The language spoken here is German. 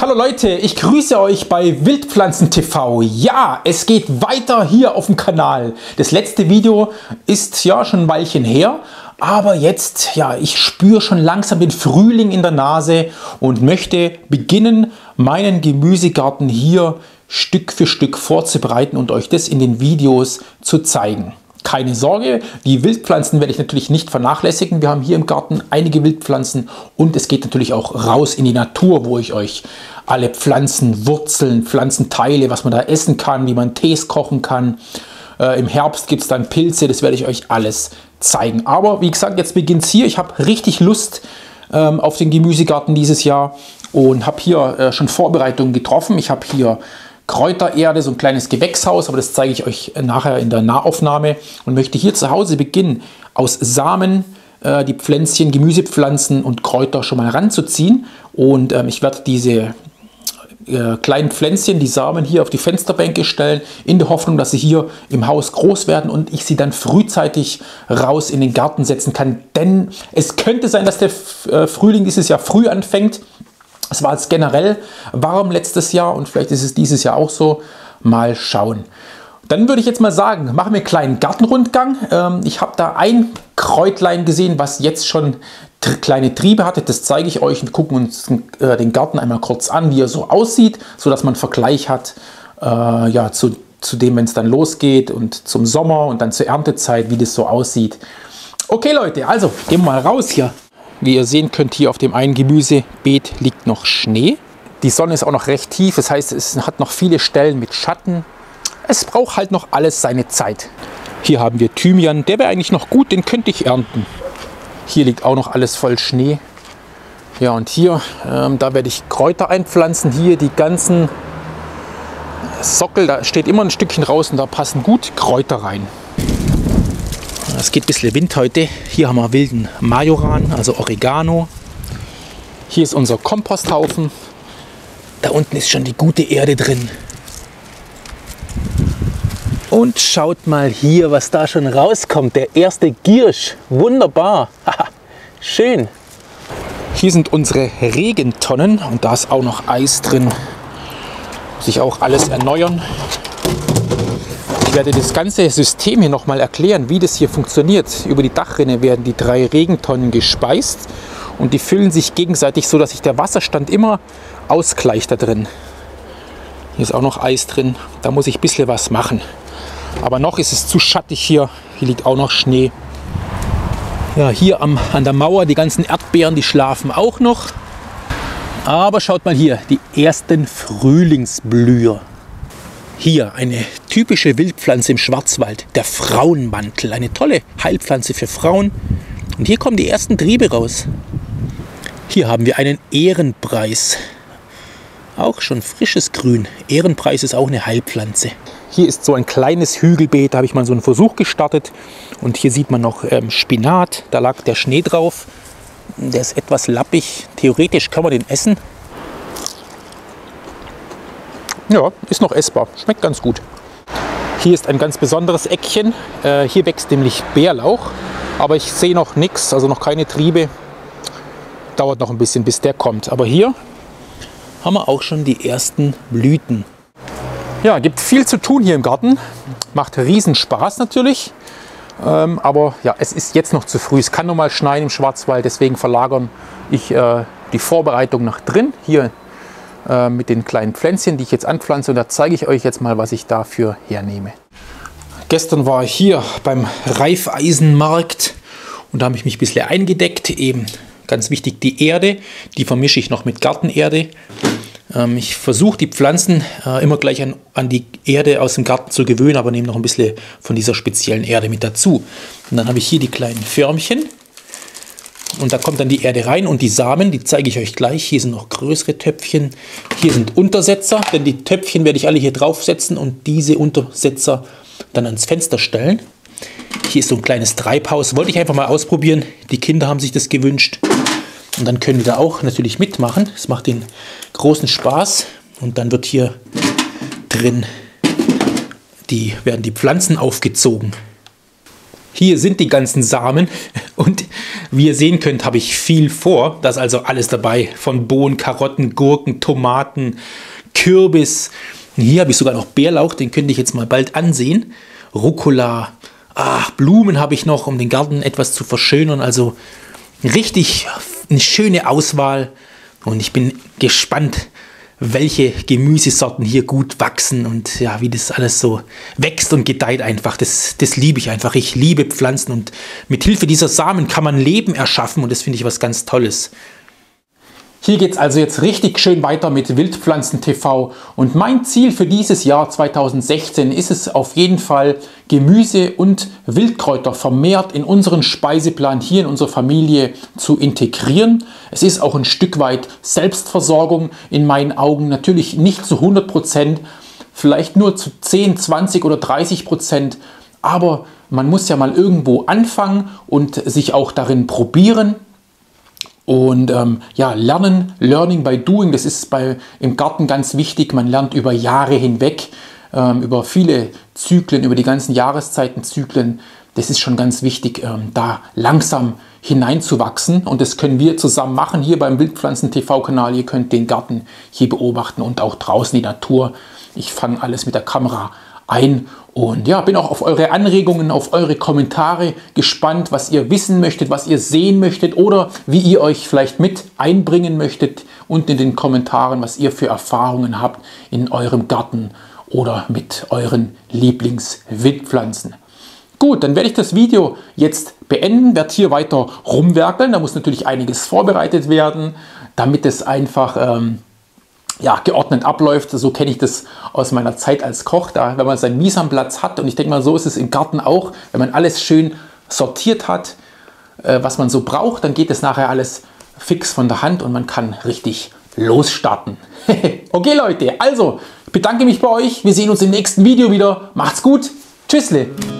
Hallo Leute, ich grüße euch bei Wildpflanzen TV. Ja, es geht weiter hier auf dem Kanal. Das letzte Video ist ja schon ein Weilchen her, aber jetzt, ja, ich spüre schon langsam den Frühling in der Nase und möchte beginnen, meinen Gemüsegarten hier Stück für Stück vorzubereiten und euch das in den Videos zu zeigen. Keine Sorge, die Wildpflanzen werde ich natürlich nicht vernachlässigen. Wir haben hier im Garten einige Wildpflanzen und es geht natürlich auch raus in die Natur, wo ich euch alle Pflanzen, Wurzeln, Pflanzenteile, was man da essen kann, wie man Tees kochen kann. Im Herbst gibt es dann Pilze, das werde ich euch alles zeigen. Aber wie gesagt, jetzt beginnt es hier. Ich habe richtig Lust auf den Gemüsegarten dieses Jahr und habe hier schon Vorbereitungen getroffen. Ich habe hier Kräutererde, so ein kleines Gewächshaus, aber das zeige ich euch nachher in der Nahaufnahme und möchte hier zu Hause beginnen, aus Samen die Pflänzchen, Gemüsepflanzen und Kräuter schon mal ranzuziehen und ich werde diese kleinen Pflänzchen, die Samen hier auf die Fensterbänke stellen, in der Hoffnung, dass sie hier im Haus groß werden und ich sie dann frühzeitig raus in den Garten setzen kann, denn es könnte sein, dass der Frühling dieses Jahr früh anfängt. Es war jetzt generell warm letztes Jahr und vielleicht ist es dieses Jahr auch so. Mal schauen. Dann würde ich jetzt mal sagen, machen wir einen kleinen Gartenrundgang. Ich habe da ein Kräutlein gesehen, was jetzt schon kleine Triebe hatte. Das zeige ich euch. Wir gucken uns den Garten einmal kurz an, wie er so aussieht, sodass man einen Vergleich hat ja, zu dem, wenn es dann losgeht und zum Sommer und dann zur Erntezeit, wie das so aussieht. Okay Leute, also gehen wir mal raus hier. Wie ihr sehen könnt, hier auf dem einen Gemüsebeet liegt noch Schnee. Die Sonne ist auch noch recht tief, das heißt, es hat noch viele Stellen mit Schatten. Es braucht halt noch alles seine Zeit. Hier haben wir Thymian, der wäre eigentlich noch gut, den könnte ich ernten. Hier liegt auch noch alles voll Schnee. Ja, und hier, da werde ich Kräuter einpflanzen. Hier die ganzen Sockel, da steht immer ein Stückchen raus und da passen gut Kräuter rein. Es geht ein bisschen Wind heute. Hier haben wir wilden Majoran, also Oregano. Hier ist unser Komposthaufen. Da unten ist schon die gute Erde drin. Und schaut mal hier, was da schon rauskommt. Der erste Giersch. Wunderbar. Schön. Hier sind unsere Regentonnen und da ist auch noch Eis drin. Muss ich auch alles erneuern. Ich werde das ganze System hier nochmal erklären, wie das hier funktioniert. Über die Dachrinne werden die 3 Regentonnen gespeist und die füllen sich gegenseitig, so dass sich der Wasserstand immer ausgleicht da drin. Hier ist auch noch Eis drin, da muss ich ein bisschen was machen. Aber noch ist es zu schattig hier, hier liegt auch noch Schnee. Ja, hier an der Mauer, die ganzen Erdbeeren, die schlafen auch noch. Aber schaut mal hier, die ersten Frühlingsblüher. Hier eine typische Wildpflanze im Schwarzwald, der Frauenmantel. Eine tolle Heilpflanze für Frauen. Und hier kommen die ersten Triebe raus. Hier haben wir einen Ehrenpreis. Auch schon frisches Grün. Ehrenpreis ist auch eine Heilpflanze. Hier ist so ein kleines Hügelbeet, da habe ich mal so einen Versuch gestartet. Und hier sieht man noch Spinat, da lag der Schnee drauf. Der ist etwas lappig. Theoretisch kann man den essen. Ja, ist noch essbar. Schmeckt ganz gut. Hier ist ein ganz besonderes Eckchen. Hier wächst nämlich Bärlauch. Aber ich sehe noch nichts, also noch keine Triebe. Dauert noch ein bisschen, bis der kommt. Aber hier haben wir auch schon die ersten Blüten. Ja, gibt viel zu tun hier im Garten. Macht riesen Spaß natürlich. Aber ja, es ist jetzt noch zu früh. Es kann noch mal schneien im Schwarzwald. Deswegen verlagern ich die Vorbereitung nach drin. Hier mit den kleinen Pflänzchen, die ich jetzt anpflanze. Und da zeige ich euch jetzt mal, was ich dafür hernehme. Gestern war ich hier beim Reifeisenmarkt und da habe ich mich ein bisschen eingedeckt. Eben ganz wichtig die Erde, die vermische ich noch mit Gartenerde. Ich versuche die Pflanzen immer gleich an die Erde aus dem Garten zu gewöhnen, aber nehme noch ein bisschen von dieser speziellen Erde mit dazu. Und dann habe ich hier die kleinen Förmchen. Und da kommt dann die Erde rein und die Samen, die zeige ich euch gleich. Hier sind noch größere Töpfchen. Hier sind Untersetzer, denn die Töpfchen werde ich alle hier draufsetzen und diese Untersetzer dann ans Fenster stellen. Hier ist so ein kleines Treibhaus. Wollte ich einfach mal ausprobieren. Die Kinder haben sich das gewünscht. Und dann können die da auch natürlich mitmachen. Es macht ihnen großen Spaß. Und dann wird hier drin werden die Pflanzen aufgezogen. Hier sind die ganzen Samen und Wie ihr sehen könnt, habe ich viel vor. Da ist also alles dabei. Von Bohnen, Karotten, Gurken, Tomaten, Kürbis. Hier habe ich sogar noch Bärlauch, den könnte ich jetzt mal bald ansehen. Rucola. Blumen habe ich noch, um den Garten etwas zu verschönern. Also richtig eine schöne Auswahl. Und ich bin gespannt, welche Gemüsesorten hier gut wachsen und ja, wie das alles so wächst und gedeiht einfach. Das liebe ich einfach. Ich liebe Pflanzen und mit Hilfe dieser Samen kann man Leben erschaffen und das finde ich was ganz Tolles. Hier geht es also jetzt richtig schön weiter mit Wildpflanzen TV und mein Ziel für dieses Jahr 2016 ist es auf jeden Fall, Gemüse und Wildkräuter vermehrt in unseren Speiseplan hier in unserer Familie zu integrieren. Es ist auch ein Stück weit Selbstversorgung in meinen Augen, natürlich nicht zu 100%, vielleicht nur zu 10, 20 oder 30%, aber man muss ja mal irgendwo anfangen und sich auch darin probieren. Und ja, Learning by Doing, das ist im Garten ganz wichtig. Man lernt über Jahre hinweg, über viele Zyklen, über die ganzen Jahreszeitenzyklen. Das ist schon ganz wichtig, da langsam hineinzuwachsen. Und das können wir zusammen machen hier beim Wildpflanzen TV-Kanal. Ihr könnt den Garten hier beobachten und auch draußen die Natur. Ich fange alles mit der Kamera ein und ja, bin auch auf eure Anregungen, auf eure Kommentare gespannt, was ihr wissen möchtet, was ihr sehen möchtet oder wie ihr euch vielleicht mit einbringen möchtet unten in den Kommentaren, was ihr für Erfahrungen habt in eurem Garten oder mit euren Lieblingswildpflanzen. Gut, dann werde ich das Video jetzt beenden, werde hier weiter rumwerkeln. Da muss natürlich einiges vorbereitet werden, damit es einfach ja, geordnet abläuft. So kenne ich das aus meiner Zeit als Koch, da, wenn man seinen Mise en place hat. Und ich denke mal, so ist es im Garten auch. Wenn man alles schön sortiert hat, was man so braucht, dann geht es nachher alles fix von der Hand und man kann richtig losstarten. Okay Leute, also ich bedanke mich bei euch. Wir sehen uns im nächsten Video wieder. Macht's gut. Tschüssle.